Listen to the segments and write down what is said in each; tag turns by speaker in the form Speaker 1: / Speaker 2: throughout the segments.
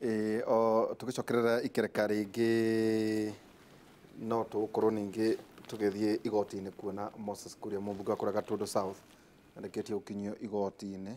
Speaker 1: o tugicokerera ikereka ringi no tukorwo ningi tugithie igoti-ini kuona Moses Kuria mumbunge wa kuria Gatundu South andeketie ukinyio igoti-ini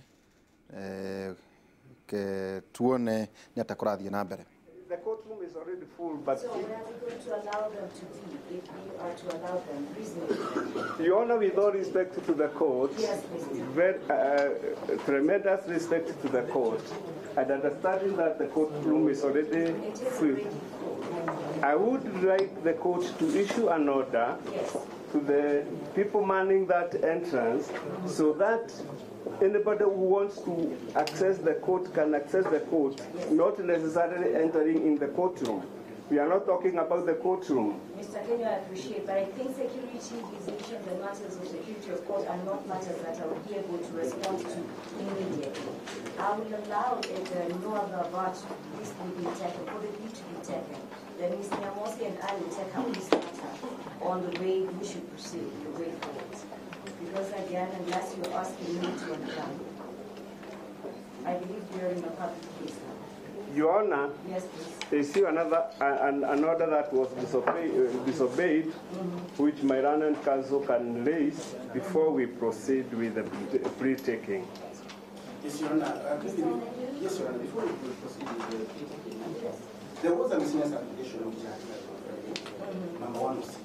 Speaker 1: ke tuone ni atakurathie na mbere.
Speaker 2: The courtroom is already full, but
Speaker 3: so where are we going to allow them to be if we are to allow them reasonably?
Speaker 2: Your Honor, with all respect to the court,
Speaker 3: Yes, Mr.
Speaker 2: very, tremendous respect to the court, and understanding that the courtroom is already
Speaker 3: It is
Speaker 2: full.
Speaker 3: already full.
Speaker 2: I would like the court to issue an order
Speaker 3: Yes.
Speaker 2: to the people manning that entrance so that anybody who wants to access the court can access the court, not necessarily entering in the courtroom. We are not talking about the courtroom.
Speaker 3: Mr. Kenyo, I appreciate, but I think security decisions and matters of security of court are not matters that I would be able to respond to immediately. I will allow it, no other but this will be taken, for the leave to be taken. Then Mr. Nyamosi and I will take up this matter on the way we should proceed, the way forward. Because again, unless you're asking me to unplug, I believe we are in a public case now.
Speaker 2: Your Honor,
Speaker 3: Yes, please.
Speaker 2: issue another an order that was disobeyed, which my Rwandan counsel can raise before we proceed with the pre-taking.
Speaker 4: Yes, Your Honor. Yes, Your Honor. Before we proceed with the pre-taking, there was a miscellaneous application which I had already, number 106.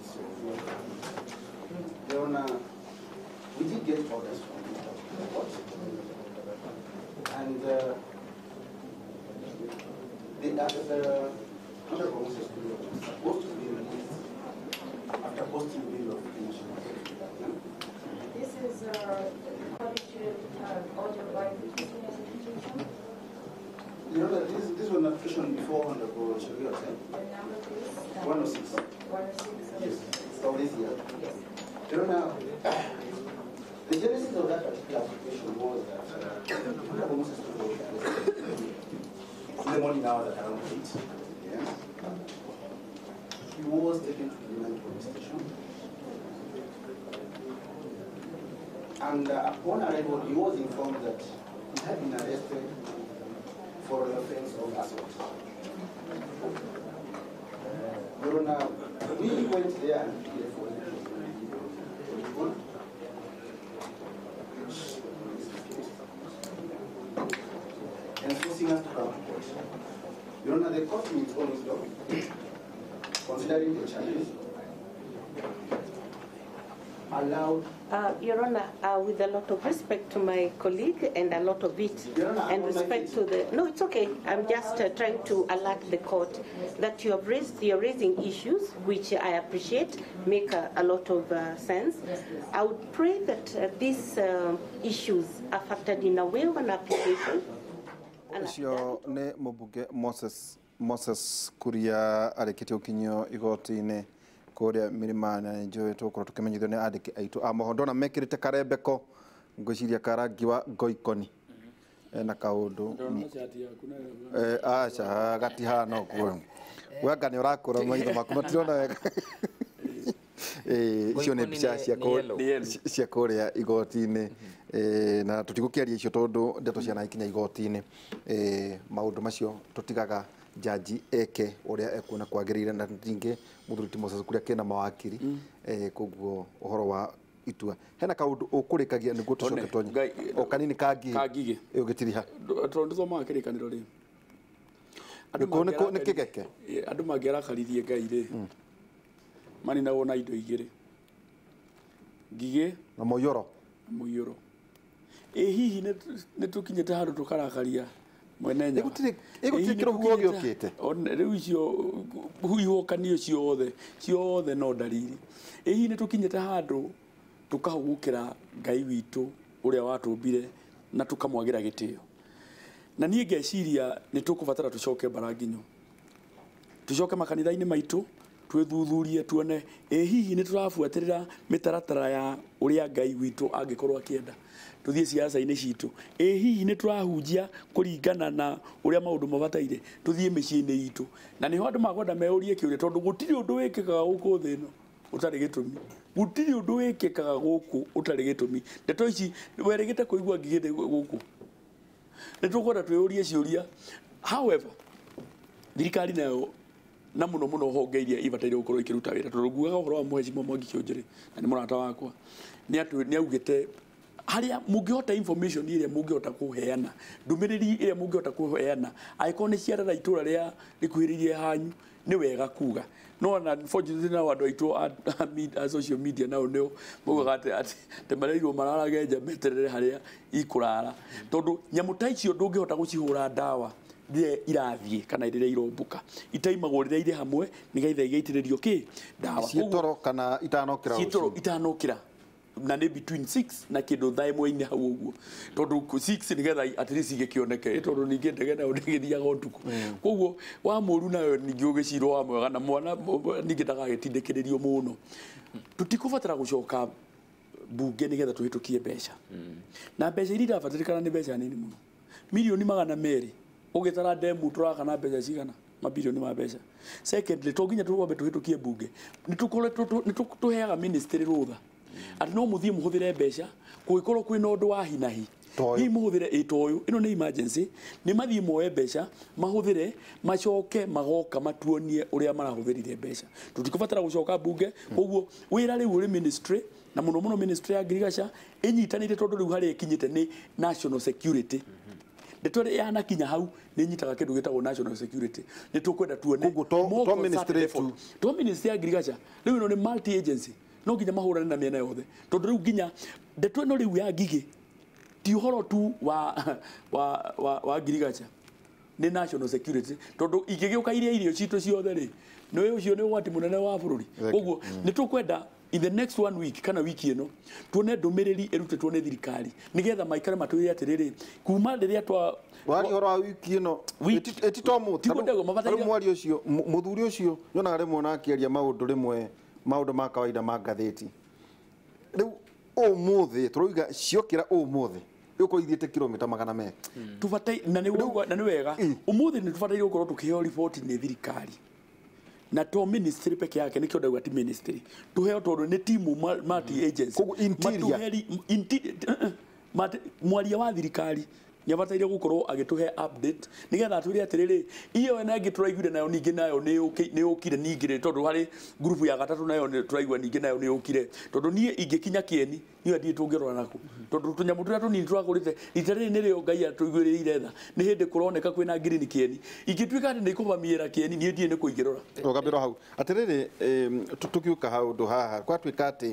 Speaker 4: Your Honor, we did get orders from the court, and the Honorable Moses Kuria was supposed to be released after posting bill of national security.
Speaker 3: This is according to audio by the
Speaker 4: You know that this was notification before Honorable Sharia said
Speaker 3: The number please.
Speaker 4: 106.
Speaker 3: 106.
Speaker 4: Yes, of this year.
Speaker 3: Yes.
Speaker 4: You know, the genesis of that particular application was that Honorable Moses Kuria in the morning hours at around 8. Yes. He was taken to the United Police Station. And upon arrival, he was informed that he had been arrested for an offense of assault. Your Honor, we went there and enforcing us to come to court. Your Honor, the court in its own wisdom, considering the charges, allowed.
Speaker 5: Your Honor, with a lot of respect to my colleague and a lot of it, and respect to the... No, it's okay. I'm just trying to alert the court that you're raising issues, which I appreciate, make a lot of sense. I would pray that these issues are factored in a way of an application.
Speaker 1: Ucio ni mumbunge Moses Kuria areketie ukinyio igoti-ini kuria Milimani na njui tukorwo tukimenyithio ni andiki aitu a moho ndona mekirite karembeko ngwiciria karangi wa ngoikoni na kaundu acha gatihana kuo wanga ni urakura maitho maku matirona wega icio ni mbica cia kuria igoti-ini na tutigukiaria icio tondu ndeto ciana ikinya igoti-ini maundu macio tutigaga jaji eke uria ekuona kwagirire na ringi muthuriti Moses Kuria kena mawakiri koguo uhoro wa itua hena kaundu ukurikagia niguo tucoke tonye o kanini kangige ugitiriha
Speaker 6: tondu thoma kirikaniro ri
Speaker 1: ni kigeke
Speaker 6: andu mangiarakarithie Ngai ri mani na wona indo igiri ngige
Speaker 1: na moyoro
Speaker 6: hihi ne tukinyete handu tukarakaria mwene nya
Speaker 1: igutire kirohuo giokite
Speaker 6: riu icio huihokanio ciothe no dalili hihi ne tukinyete handu tukahugukira Ngai witu uria watumbire na tukamwagira gitio na nie ngeciria ni tukubatara tucoke Baranginyo tucoke makanitha-ini maitu twithuthurie tuone hihi ni turabuatirira mitaratara ya uria Ngai witu angikorwo akienda tuthie siasa-ini citu hihi ni turahunjia kuringana na uria maundu mabataire tuthie micii-ini itu na niho andu makwenda meurie kiuria tondu gutiri undu wikikaga guku thino utari gitumi gutiri undu wikikaga guku utari gitumi ndeto ici werigite kuigua ngigite guku nitukwenda twiyurie ciuria however thirikari nayo na muno muno honge iria ibataire gukorwo ikiruta wira tondu ngugaga uhoro wa Mheshimiwa Mwangi Kĩũnjũrĩ na nĩ mũrata wakwa nĩ augĩte haria mungihota information iria mungihota kuheana ndumiriri iria mungihota kuheana aikone ciarara itura ria rikuhiririe hanyu ni wega kuga no na unfortunately na wandu aitu a social media nao nio mugaga ati temereirwo mararage nja meterere haria ikurara tondu nyamu ta icio ndungihota gucihura ndawa rie irathie kana iria irombuka itaimagwo riria ire hamwe nigeitha igaitiririo ki ndawa
Speaker 1: cietoro kana itanokira
Speaker 6: cietoro itanokira na ne between 6 na kindu thaa imwe-ini hau uguo tondu 6 nigetha at least igikioneke tondu ningi ndege nayo ndigithiaga utuku koguo wa muru nayo ningi ugicirwo wa mwega na mwana ningi ndagagitindikiririo muno tutikubatara gucoka bunge nigetha tuhitukie mbeca na mbeca iria irabatarikana ni mbeca nini muno milioni 200 ugitara demu turaka na mbeca cigana mabilioni ma mbeca secondly to nginya tuwambe tuhitukie bunge nituheaga ministry rutha ati no muthie muhuthire mbeca kuikorwo kwina undu wa hinahi hi muhuthire itoyu ino ni emergency ni mathie moe mbeca mahuthire macoke magoka matuonie uria marahuthirire mbeca tutikubatara gucoka bunge koguo wira riu uri ministry na muno muno ministry ya agriculture inyitanire tondu riu hari ikinyite ni national security ndetore yana kinya hau ni nyitaga kindu gitagwo national security ni tukwenda tuone
Speaker 1: to ministry
Speaker 6: to ministry ya agriculture riu ino ni multi agency no nginya mahurane na miena yothe tondu riu nginya ndeto ino riu ya ngigi ti uhoro tu wa agriculture ni national security tondu ingigiuka irio citu ciothe ri no ucio ni ugwati munene wa bururi koguo ni tukwenda in the next 1 week kana wiki ino tuone ndumiriri irutetwo ni thirikari nigetha maikare matwire atiriri kuma riria twa
Speaker 1: wari horo wa wiki ino etitomu mwari ucio muthuri ucio nyonaga rimwe na akiaria maundu rimwe maundu ma kawaida ma ngatheti riu umuthi turoiga ciokira umuthi uko ithiete kilomita 200
Speaker 6: tubatai na ni wega umuthi ni tubatai gukorwo tukiheo report ni thirikari na to ministry peke yake nikio ndauga ti ministry tuheo tondu ni timu multi agency mwaria wa thirikari nyabataire gukorwo agituhe update nigetha twire atiriri iyo na ngituraiguire nayo ningi nayo ni ukire ningire tondu hari group ya gatatu nayo ni turaigua ningi nayo ni ukire tondu nie ingikinya kieni ni athie tungirora naku tondu tunyamu turia tunini turagurite itariri ni rio ngai atuiguirire tha ni hindi kuroneka kwina green kieni ingituika ati ni kubamiira kieni ni ndie ni kuigirora
Speaker 1: ogambiro hau atiriri tukiuka hau ndo haha kwa twika ati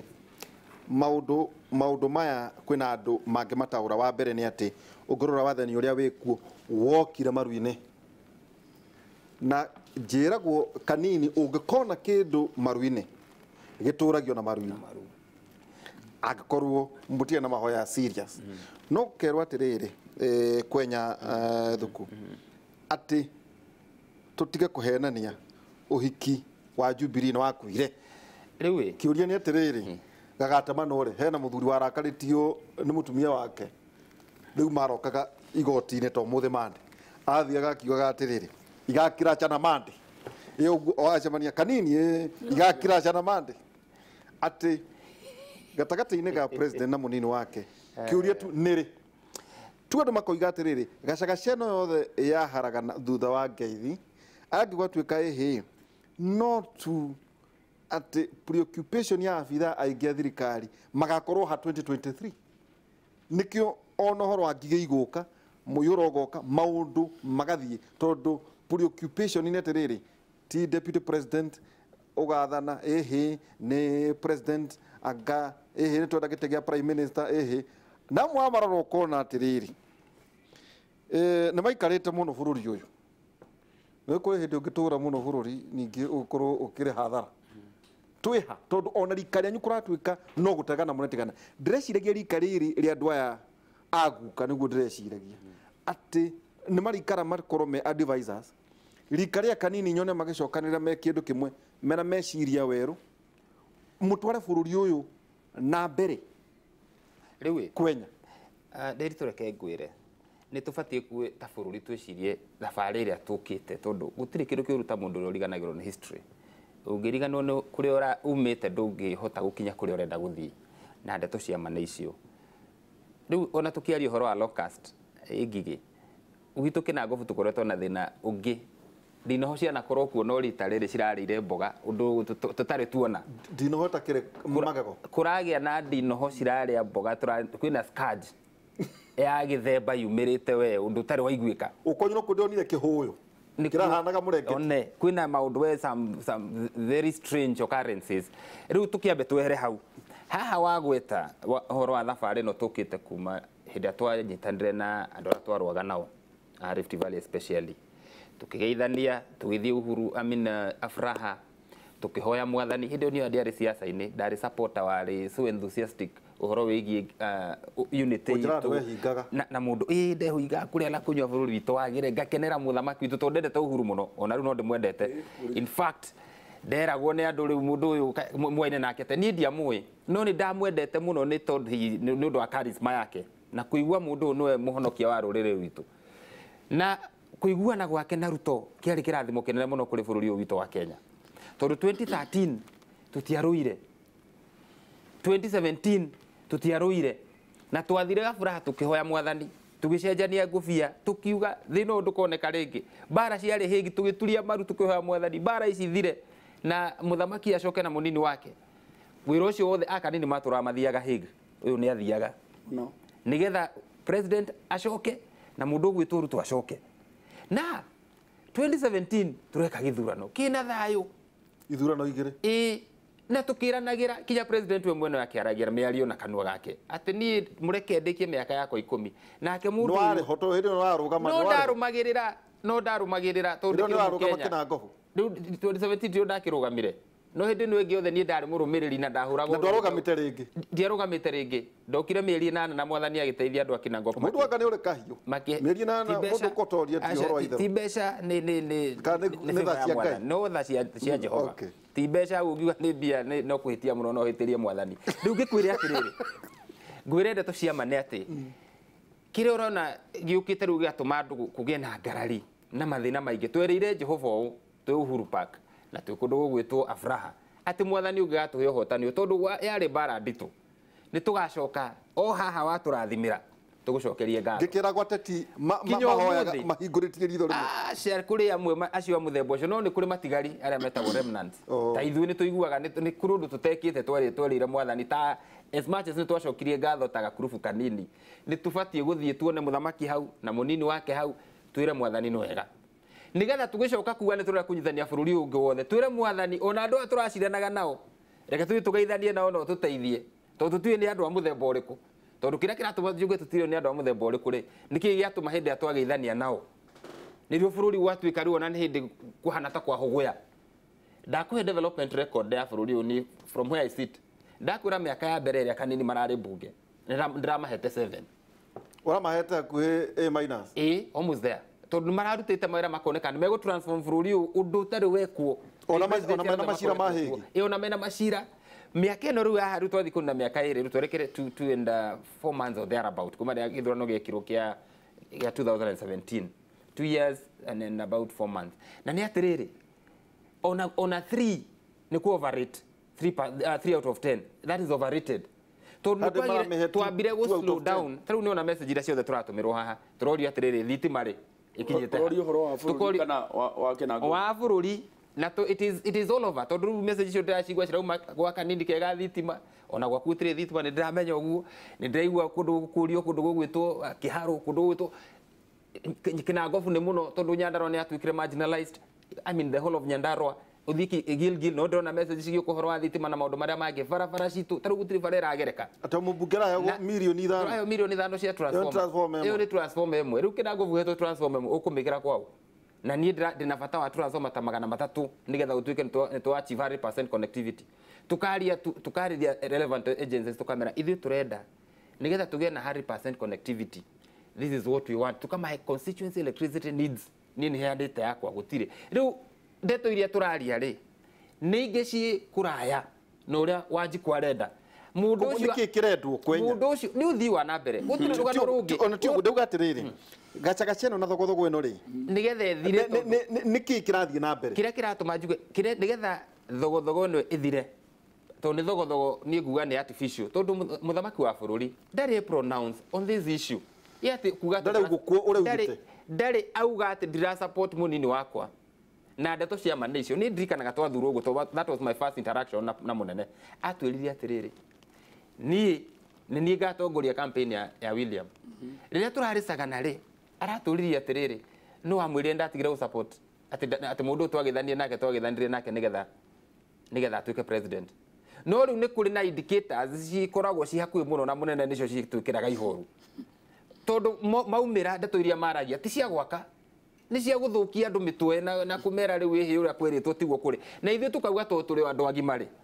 Speaker 1: maundu maya kwina andu mangimataura wa mbere ni ati ungorora wathani uria wikuo wokire maruine na njiragwo kanini ungikona kindu maruine gituragio na maruine agakorwo mbutia na mahoya serious no kerwa atiriri kwenya thuku ati tutige kuhenania uhiki wa Jubilee na wakuire
Speaker 7: riu
Speaker 1: kiuria ni atiriri gagatama nore hena muthuri warakaritio ni mutumia wake riu marokaga igoti-ini to muthe mande athiaga akiugaga atiriri igakira chana mande iyo oacemania kanini igakira chana mande ati gatagati-ini ga president na munini wake kiuria tu niri tu andu makoiga atiriri gacagaceno yothe yaharaga thutha wa ngeithi angigwatuika ihi no tu ati preoccupation ya abitha aingi a thirikari magakorwo ha 2023 nikio ona horo wa ngige iguka muyuro goka maundu magathie tondu preoccupation ni atiriri ti deputy president ugathana ni president anga ni twenda gitegia prime minister na mwamaroro kona atiriri ni maikarite muno bururi uyu ni kuri hindi ungitura muno bururi ningi ukorwo ukire hathara twiha tondu ona rikari anyu kuratwika no gutegana munetigana ndireciiragia rikari iri ria andu aya aguka niguo ndireciiragia ati ni marikara makorwo me advisors rikari akanini nyone magicokanira me kindu kimwe mena meciria weru mutware bururi uyu na mbere
Speaker 7: riu
Speaker 1: kwenya
Speaker 7: nderitu reke ngwire ni tubatie ku ta bururi twicirie thabari iria tukite tondu gutiri kindu kiuruta mundu uria uriganagirwo ni history ungiriganwo no kuri ora umite ndungihota gukinya kuri urenda guthii na ndeto cia mana icio riu ona tukiaria horo wa locust igigi ugitukina ngobu tukoretwo na thina ungi ndinoho ciana korwo kuo no rita rĩrĩ cirarĩire mboga ũndũ tũtarĩ tuona
Speaker 1: ndinoho ta kĩrĩ magego
Speaker 7: kũragĩa na ndinoho cirarĩa mboga kwĩna scourge ya gĩthemba yumĩrĩte we ũndũ ũtarĩ waiguĩka
Speaker 1: ũkonyino kũndonire kĩhũyũ kirahanaga mũrenge
Speaker 7: one kwĩna maũndũ we some very strange occurrences rĩu tũkĩambe twehere hau haha wagweta ũhoro wa thabarĩ ĩno tũkĩte kuma hĩndĩ ĩrĩa twanyitanĩre na andũ arĩa twarũaga nao a Rift Valley especially tukigeithania tugithie Uhuru Afraha tukihoya mwathani hĩndĩ ĩyo ndiarĩ siasa-inĩ ndarĩ supporter warĩ so enthusiastic uhoro wĩgiĩ unity na mũndũ ndehuiga kũrĩa na kũnyua bũrũri witũ wagĩre ngakenera mũthamaki witũ tondũ ndendete Uhuru mũno ona rĩu no ndĩmwendete in fact nderagwo nĩ andũ rĩu mũndũ ũyũ mwaine nake te niĩ ndiamũĩ no nĩ ndamwendete mũno nĩ tondũ nĩ ũndũ wa charisma yake na kũigua mũndũ ũyũ nĩwe mũhonokia wa rũrĩrĩ witũ na kuiguana gwake na Ruto kiari kirathimo kinene muno kuri bururi uyu witũ wa Kenya tondu 2013 tutiaruire 2017 tutiaruire na twathire Gabura tukihoya mwathani tugicenjania ngubia tukiuga thina undu koneka ringi bara ciari hingi tugituria maru tukihoya mwathani bara ici thire na muthamaki acoke na munini wake wira ucio wothe akanini matura mathiaga hingi uyu ni athiaga no nigetha president acoke na mundu gwitũ Ruto acoke na 2017 tureka githurano kina thayo
Speaker 1: ithurano igire
Speaker 7: na tukiranagira kinya president we mwene wake aragira miario na kanua gake ati ni mureke ndikie miaka yako 10 nake mundu
Speaker 1: no ari hoto hindi no arugama
Speaker 7: no ndarumagirira tondu
Speaker 1: no arugama kina ngohu
Speaker 7: 2017 ndio ndakirugamire no hindi no ingi othe ni ndari murumiriri na ndahuragwo ndiarugamite ringi ndokire mieri 8 na mwathani agiteithia andu akina ngofu
Speaker 1: mundu aka ni uri kahiu mieri 8 mundu kotoria ti horo ithe
Speaker 7: ti mbeca ni
Speaker 1: tha
Speaker 7: no tha cia Jehova ti mbeca ungiuga ni mbia no kuhitia muno no hitirie mwathani riu ngikwire atiriri ngwire ndeto cia mane ati kire urona giukite riu giatuma andu kugie na ngarari na mathina maingi twereire Jehova u twe Uhuru Park na twe kundu gugwitwo Afraha ati mwathani ungatuhe hotani tondu yari bara nditu ni tugacoka o haha waturathimira tugucokerie ngatho
Speaker 1: ngikira gwateti mahoyaga mahinguritie ritho rimwe
Speaker 7: cia kuri amwe acio muthemba ucio no ni kuri matigari aria metagwo remnants ta ithuĩ ni tuiguaga ni kurundu tutekite twerire mwathani ta as much as ni twacokirie ngatho ta gakurubu kanini ni tubatie guthie tuone muthamaki hau na munini wake hau twire mwathani no wega nigetha tugicoka kuwa ni turira kunyithania bururi ungi wothe twire mwathani ona andu aturaciranaga nao reke tuthi tugeithanie nao no tuteithie tondu tuĩ ni andu a muthemba uriku tondu kira kiratuma njuge tutirio ni andu a muthemba uriku ri niki giatuma hindi atwageithania nao nirio bururi gwatuika riu ona ni hindi kuhana ta kwa huguya ndakuhe development record ya bururi uni from where I sit ndakwira miaka ya mbere iria kanini marari bunge ndiramahete 7
Speaker 1: ora mahete kuhe A-
Speaker 7: almost there tondu mararutite mawira makoneka ni mego transform bururi undu utari wekwo
Speaker 1: ona macira mahigi
Speaker 7: ona mena macira miaka ino riu haha riu twathi kuna miaka iri riu twerekere 2 and 4 months or thereabout kuma ria githurano gekirwo kia 2017 2 years and then about 4 months na ni atiriri ona 3 ni ku overrate 3 out of 10 that is overrated tondu twambire go slow down tariu ni ona message ira ciothe turatumirwo haha turorio atiriri thitima ri ikinyite
Speaker 6: turorio horo wa bururi kana wa kinango
Speaker 7: wa bururi na to it is all over tondu message cio ndacigwa cirauma gwa kanini kega thitima ona gwa kutire thitima ni ndiramenya uguo ni ndiraigua kundu kurio kundu gugwitwo Kiharo kundu gugwitwo Kinangofu ni muno tondu Nyandarua ni atwikire marginalized I mean the whole of Nyandarua uthiki Gilgil no ndona message cigio kuhoro wa thitima na maundu maria mangi barabara citu taru gutiri bara iragereka
Speaker 1: ata mubungera ya milioni 5
Speaker 7: ayo milioni 5 cia transformer iyo ni transformer imwe riu Kinangofu heto transformer imwe ukumikira kwao na ni ndina bata wa transformer ta 300 nigetha utuike to achieve 100% connectivity tukaria relevant agencies tukamera ithu turenda nigetha tugie na 100% connectivity this is what we want tukama constituency electricity needs nini heandite yakwa gutire riu ndeto iria turaria ri ni ingeci kuraya no uria wanji kwarenda mundu ucio
Speaker 1: nikikirendwo kwenya
Speaker 7: mundu ucio ni uthii wa na mbere gutire rugano rungi
Speaker 1: ona ti ndauga atiriri gacagaceno na thogothogwo ino ri
Speaker 7: nigetha ethire
Speaker 1: niki kirathie na mbere
Speaker 7: kiria kiratuma njuge nigetha thogothogo ino ithire tondu thogothogo ni nguga ni artificial tondu muthamaki wa bururi ndari pronounce on this issue yati kuga
Speaker 1: ndari gukwo uri ugite
Speaker 7: ndari auga ati ndira support munini wakwa na ndeto cia ma icio ni ndirikanaga twathurwo guo that was my first interaction na munene atwirire atiriri ni ngatongoria campaign ya William riria turaricagana ri araturirie atiriri no amwire ndatigire gu support ati mundu twagithanie nake twagithanire nake nigetha atuike president no riu ni kuri na indicators cikoragwo ci hakuhi muno na munene nicio citwikiraga ihoru tondu maumira ndeto iria maragia ti cia gwaka ni cia guthukia andu mitwe na kumera riu ihi uria kwiritwo tiguo kuri na ithuĩ tukauga turi andu agima ri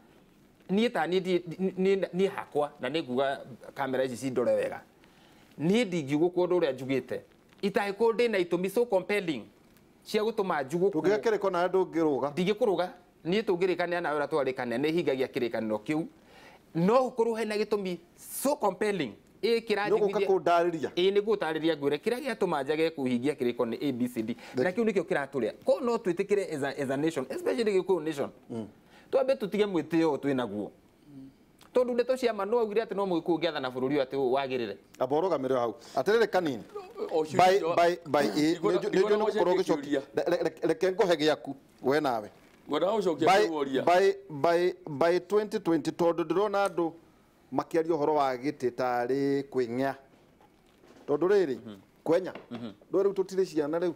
Speaker 7: ni hakwa na ni nguga kamera ici cindore wega ni ndingiugwo undu uria njugite itaiko ndi na itumi so compelling cia gutuma njugu
Speaker 1: tungikiriko na andu ngiruga
Speaker 7: ndingikuruga ni tungirikania nawe ura twarikania ni hingagia kirikaniro kiu no ukorwo hena gitumi so compelling
Speaker 1: kirajigithia kundariria
Speaker 7: niguo utariria ngwire kiria giatuma njage kuhingia kiriko ni ABCD na kiu nikio kiraturia ko no twitikire as a nation especially gikuyu nation twambe tutige mwitio twinaguo tondu ndeto cia ma no augire ati no mwikuyu ngiathana bururi ati wagirire
Speaker 1: aborogamire hau atirire kanini by ndio no korwo gicokia reke ngohe giaku we nawe
Speaker 6: ngora ucokia kuoria
Speaker 1: by 2020 tondu ndirona andu makiaria uhoro wa giti tari kwing'ia tondu riri kwenya ndo riu tutire ciana riu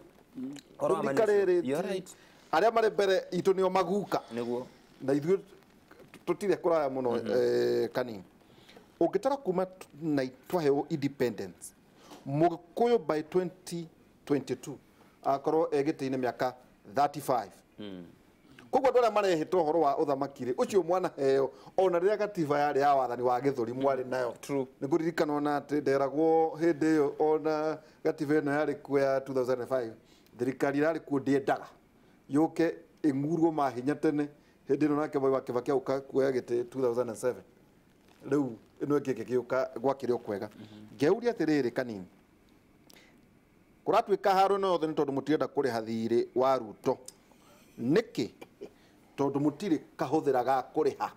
Speaker 1: aria mari mbere itu nio maguka
Speaker 7: niguo
Speaker 1: na ithuĩ tutire kuraya muno kanini ungitara kuma na twaheo independence Mukuyu by 2022 akorwo egite-ini miaka 35 koguo ndora marehitwo horo wa uthamakire ucio mwana heo ona riria gatiba yari ya wathani wa githuri mwari nayo ni kuririkana na ati nderagwo hindi iyo ona gatiba ino yari kuo ya 2005 thirikari yari kuo ndiendaga yuke ingurwo mahinya tene hindi ino nake Mwai wa Kibaki uka kuoya gite 2007 riu ino ngike giuka gwakirio kwega ngeuria atiriri kanini kuratwika haro no thoni tondu mutienda kuriha thiri wa Ruto niki tondu mutiri kahuthiraga kuriha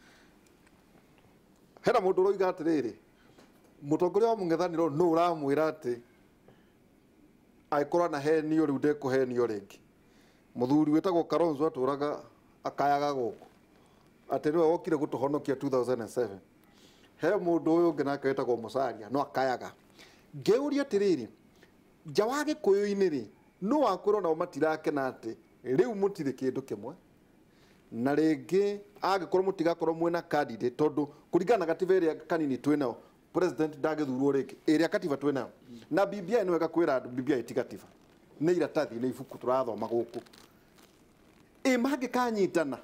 Speaker 1: hena mundu roiga atiriri mutongoria wa mung'ethaniro no uramwira ati aikorwa na henio riu ndekuhenio ringi muthuri wetagwo Kalonzo aturaga akayaga guku ati niwe wokire gutuhonokia 2007 he mundu uyu ungi nake wetagwo Musalia no akayaga ngeuria atiriri jawage Gikuyu-ini ri no wakwirwo nao matirakena ati riu mutire kindu kimwe na ringi agikorwo mutigakorwo mwena candidate tondu kuringana na gatiba iria kanini twinao president ndagithurwo ringi iria katiba twinao na BBI no ekakwira andu BBI ti gatiba ni iratathi ni ibuku turathoma guku mangi kanyitana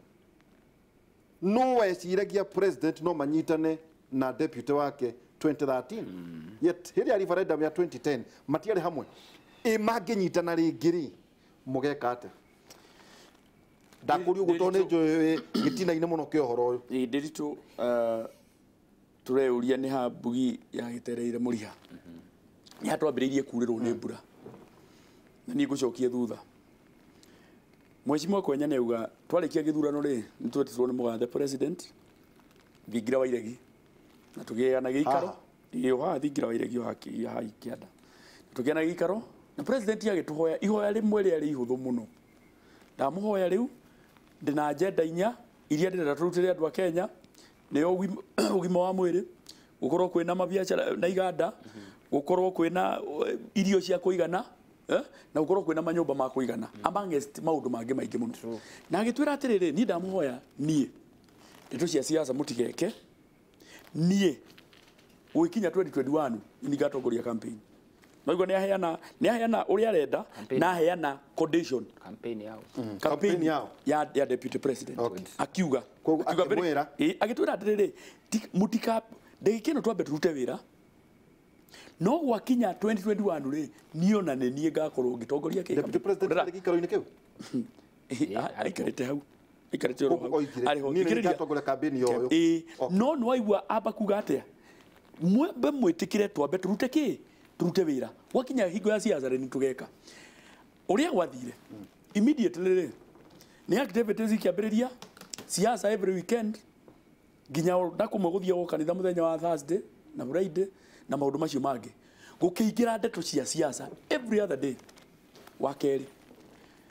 Speaker 1: no weciragia president no manyitane na deputy wake 2013 yet hiria referendum ya 2010 matiari hamwe mangi nyitana ringiri mugeka ate ndakuri ugutone njo gitina-ini muno ke horo uyu
Speaker 6: ndiritu tureuria ni ha mbugi ya gitereire muriha ni hatwambiriirie kurirwo ni mbura na ni ngucokie thutha Mheshimiwa Kwenya neuga twarikia githurano ri nitwetirwo ni mugathe president Thingira wa Iregi na tugiana giikaro iyo Thingira wa Iregi ha Kianda tugiana giikaro na president agituhoya ihoya rimwe ria ri ihuthu muno ndamuhoya riu ndina agenda inya iria ndira turutire andu a Kenya niyo ugima wa mwiri gukorwo kwina mabiacara na iganda gukorwo kwina irio cia kuigana na gukorwo kwina manyumba ma kuigana amongst maundu mangi maingi muno na agitwira atiriri ni ndamuhoya nie ndeto cia siasa mutigeke nie uikinya 2021 ni gatongoria campaign Noigo ni aheana uria arenda na aheana condition campaign yao ya deputy president akiuga agitwira atiriri mutika ndegikino twambe turute wira no gwakinya 2021 ri niona ne nie ngakorwo ngitongoria ke
Speaker 1: deputy president ndegikaro-ini kiu
Speaker 6: aikarite hau aikarite ro ari ho
Speaker 1: ngikiriria tongoria campaign yo
Speaker 6: no no aigua aba kuga atia mwembe mwitikire twambe turute ki turute wira wakinya hingo ya siasa ni tugeka uria gwathire immediately ni activities ikiambiriria siasa every weekend ginya ndakumwe guthia go kanitha muthenya wa Thursday na Friday na maundu macio mangi gukiingira ndeto cia siasa every other day wa keri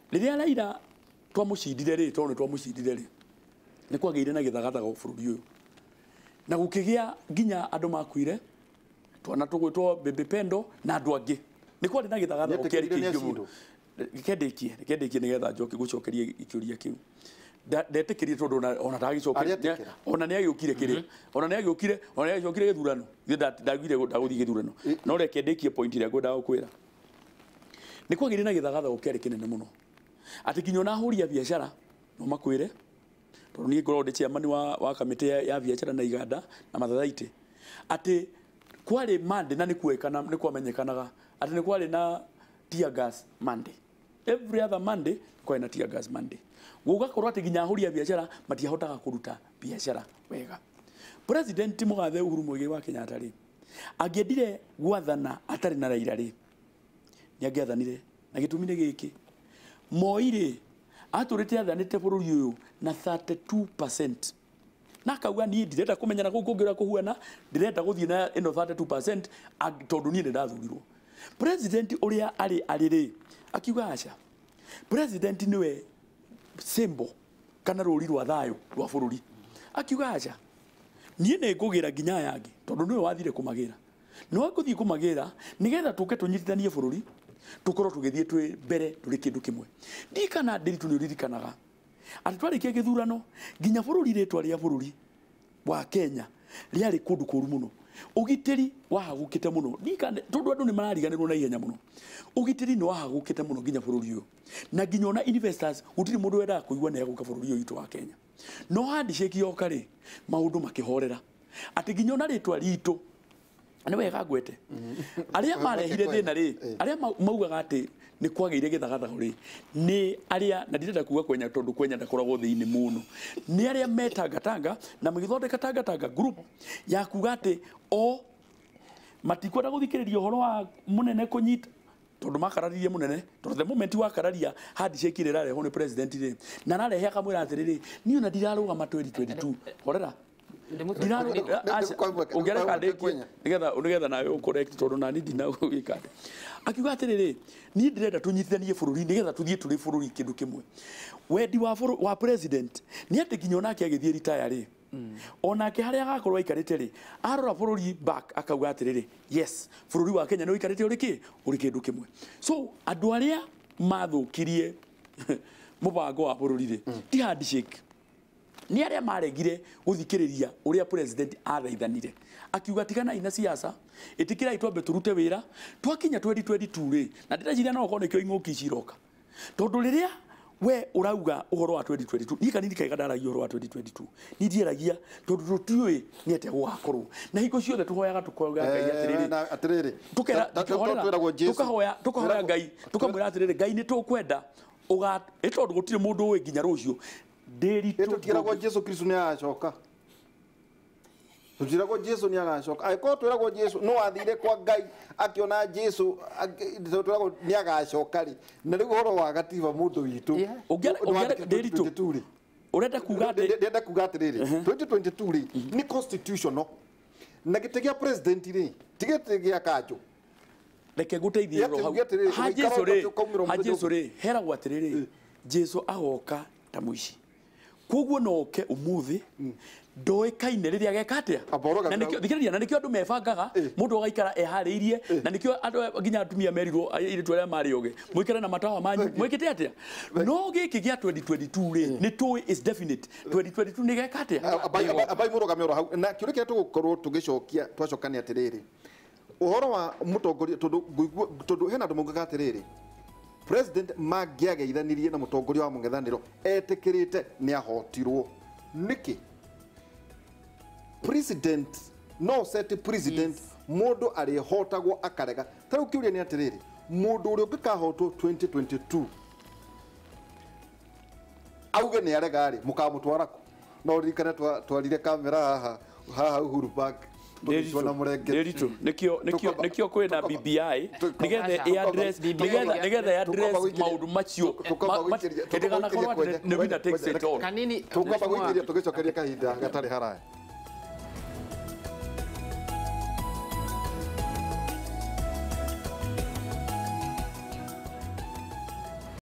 Speaker 6: riria Raila twamucindire ri tone twamucindire ri ni kwageire na githagathaga bururi uyu na gukigia nginya andu makuire twana tugwitwo Baby Pendo na andu angi ni kwari na githagathaga kiari kingi muno kendekie nigetha njoke gucokeria ikiuria kiu ndetekirie tondu ona ndagicokeria ona ni agiukire kiria ona ni agiocokire githurano ndagire ndaguthie githurano no reke ndekie point ria ngwenda gukwira ni kwagire na githagathaga kiari kinene muno ati kinyo na huri ya biashara no makwire tondu ni ngorwo ndi chairman wa kamiti ya biashara na iganda na mathathaiti ati kwari mande na ni kuekana ni kwamenyekanaga ati ni kwari na tear gas Monday. Every other Monday kwari na tear gas Monday. Gugakorwo ati ginya huri ya biashara matiahotaga kuruta biashara wega. President Mugathe Uhuru Muigai wa Kenyatta ri angiendire gwathana atari na Raila ri ni angiathanire na gitumine giki Moi ri aturite athanite bururi uyu na 32%. Na kauga ni ndirenda kumenyana guku ngira kuhuana ndirenda guthie na ino 32% tondu ni ndathurirwo. President uria ari ri akiuga acha president niwe symbol kana ruri rwa thayo rwa bururi akiuga acha nie ne ngugira nginya yangi tondu niwe wathire kumagira no akuthie kumagira nigetha tuke tunyitithanie bururi tukorwo tugithie twi mbere turi kindu kimwe ndikana ndiritu ni uririkanaga ati twarikia githurano nginya bururi ritwa ria bururi wa Kenya riari kundu kuru muno ugitiri wahagukite muno ndikane tondu andu ni marariganirwo na ihenya muno ugitiri ni wahagukite muno nginya bururi uyu na nginya ona investors gutiri mundu wenda kuigwa na yaguka bururi uyu wa Kenya no handshake yoka ri maundu makihorera ati nginya ona ritwa ritu ni wega gwete aria marehire thina ri aria maugaga ati ni kwageire githagathago ri ni aria na ndirenda kuga kwenya tondu kwenya ndakoragwo thiini muno ni aria metangatanga na magithondeka tangatanga group ya kuga ati o matikwenda guthikiriria uhoro wa munene kunyita tondu makararirie munene tondu the moment wa kararia handshake ri rareho ni president ri na narehe akamwira atiriri ni ona ndirarugama 2022 horera ungereka ndekie nigetha nawe ucorrect tondu nani ndina gwika akiuga atiriri ni ndirenda tunyitithanie bururi nigetha tuthie turi bururi kindu kimwe wendi wa president ni ati nginya onake agithie retire ri onake haria agakorwo aikarite ri arora bururi back akauga atiriri yes bururi wa Kenya ni uikarite uri kindu kimwe so andu aria mathukirie mubango wa bururi ri ti handshake ni aria maregire guthikiriria uria president athaithanire akiuga tigana ina siasa itikira itwambe turute wira twakinya 2022 ri na ndirajiria no kone kyo inguki ciroka tondu riria we urauga uhoro wa 2022 ni kanini kaiga ndaragia uhoro wa 2022 ni ndieragia tondu rutiui ni ate gwakorwo na hiko ciothe tuhoyaga tukoga ngai atiriri tukahoya ngai tukamwira atiriri ngai ni tukwenda uga itondu gutire mundu we nginya rucio
Speaker 1: twiragwo Jesu Kristo ni agacoka twiragwo Jesu ni agacoka aiko twiragwo Jesu no athire kwa Ngai akiona Jesu twiragwo ni agacoka ri na riu horo wa gatiba mundu witu
Speaker 6: ndiritu urenda kuga
Speaker 1: ndenda kuga atiriri 2022 ri ni constitutional na gite gia president ri tigete gia kajo
Speaker 6: reke guteithie ro hau ha Jesu ri heragwo atiriri Jesu agoka ta muici koguo noke umuthi ndoikaine riria gekatia na nikio thikiriria na nikio andu mebangaga mundu agaikara ehariirie na nikio andu nginya atumia merirwo ire twere mari oge mwikere na matawa manyu mwikite atia no giki gia 2022 ri ni tu is definite 2022 ni gekatia
Speaker 1: abai murugame ro hau na kiuri kia tugukorwo tugicokia twacokania atiriri uhoro wa mutongoria tondu hena andu maugaga atiriri president magiageithanirie na mutongoria wa mung'ethaniro etikirite ni ahotirwo niki president no set president mundu arihotagwo akarega taru kiuria ni atiriri mundu uri ukikahotwo 2022 auge ni arega ri mukamutwarako no ririkane twarire kamera haha Uhuru Park
Speaker 6: Nderitu nikio kwina BBI nigetha address maundu macio ndigana korwo ni winner takes it all
Speaker 1: tukamba gwikiria tugicokeria kahinda gatari haraya